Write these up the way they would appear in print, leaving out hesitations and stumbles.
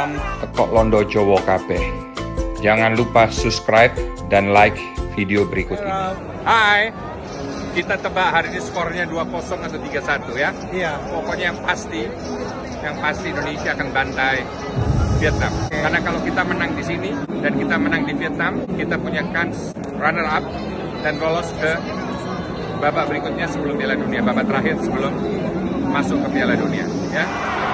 Salam tekok londo Jowo kabeh. Jangan lupa subscribe dan like video berikut ini. Hai, kita tebak hari ini skornya 2-0 atau 3-1 ya? Iya. Pokoknya yang pasti Indonesia akan bantai Vietnam. Karena kalau kita menang di sini dan kita menang di Vietnam, kita punya kans runner up dan lolos ke babak berikutnya sebelum Piala Dunia, babak terakhir sebelum masuk ke Piala Dunia, ya.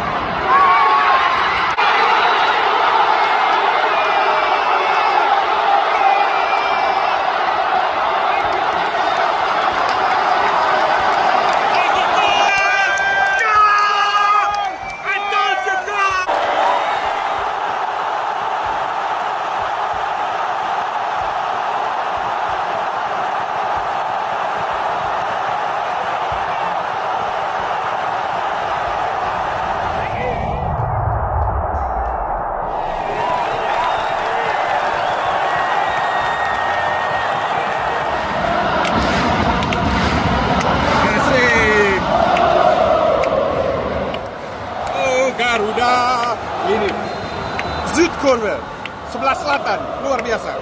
Garuda ini Zuidkorwel sebelah selatan, luar biasa.